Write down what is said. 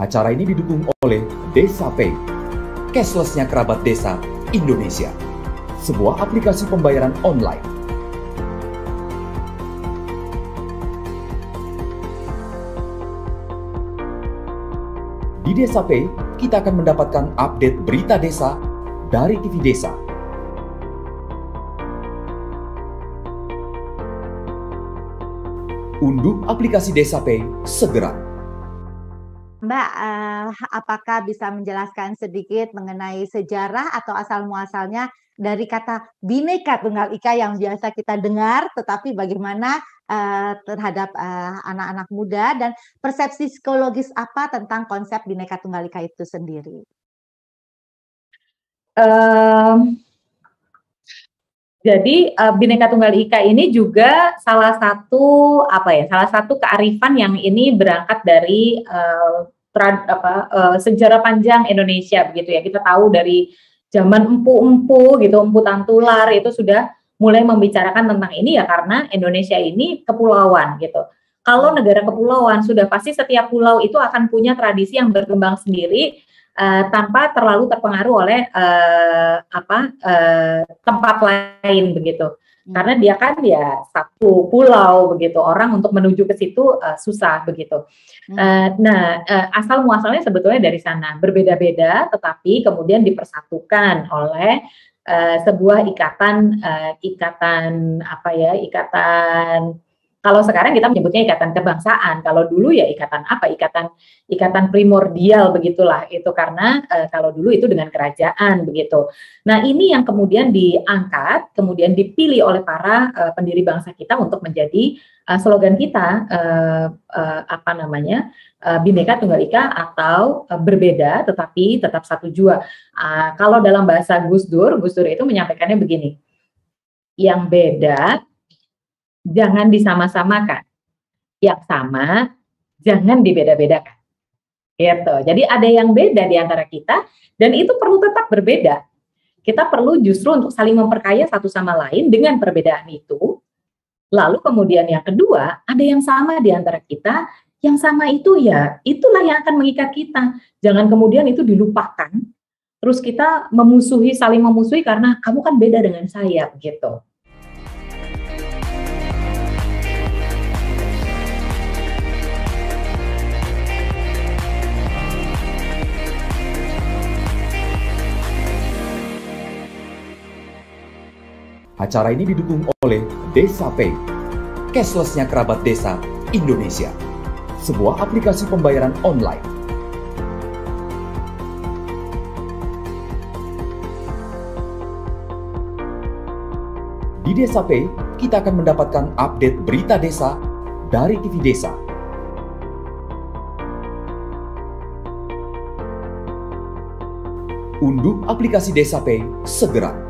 Acara ini didukung oleh Desa Pay, cashless-nya kerabat desa Indonesia, sebuah aplikasi pembayaran online. Di Desa Pay, kita akan mendapatkan update berita desa dari TV Desa. Unduh aplikasi Desa Pay segera. Mbak, apakah bisa menjelaskan sedikit mengenai sejarah atau asal-muasalnya dari kata Bhinneka Tunggal Ika yang biasa kita dengar, tetapi bagaimana terhadap anak-anak muda dan persepsi psikologis apa tentang konsep Bhinneka Tunggal Ika itu sendiri? Jadi Bhinneka Tunggal Ika ini juga salah satu kearifan yang ini berangkat dari sejarah panjang Indonesia begitu ya. Kita tahu dari zaman empu-empu gitu, empu Tantular itu sudah mulai membicarakan tentang ini ya, karena Indonesia ini kepulauan gitu. Kalau negara kepulauan sudah pasti setiap pulau itu akan punya tradisi yang berkembang sendiri, tanpa terlalu terpengaruh oleh tempat lain begitu. Karena dia kan ya satu pulau begitu, orang untuk menuju ke situ susah begitu. Asal muasalnya sebetulnya dari sana, berbeda-beda tetapi kemudian dipersatukan oleh sebuah ikatan kalau sekarang kita menyebutnya ikatan kebangsaan, kalau dulu ya ikatan primordial begitulah itu, karena kalau dulu itu dengan kerajaan begitu. Nah, ini yang kemudian diangkat, kemudian dipilih oleh para pendiri bangsa kita untuk menjadi slogan kita, Bhinneka Tunggal Ika atau berbeda tetapi tetap satu jua. Kalau dalam bahasa Gus Dur itu menyampaikannya begini, yang beda jangan disama-samakan, yang sama jangan dibeda-bedakan. Gitu. Jadi ada yang beda di antara kita dan itu perlu tetap berbeda. Kita perlu justru untuk saling memperkaya satu sama lain dengan perbedaan itu. Lalu kemudian yang kedua, ada yang sama di antara kita, yang sama itu ya itulah yang akan mengikat kita. Jangan kemudian itu dilupakan, terus kita saling memusuhi karena kamu kan beda dengan saya gitu. Acara ini didukung oleh Desa Pay, cashless-nya kerabat desa Indonesia, sebuah aplikasi pembayaran online. Di Desa Pay, kita akan mendapatkan update berita desa dari TV Desa. Unduh aplikasi Desa Pay segera.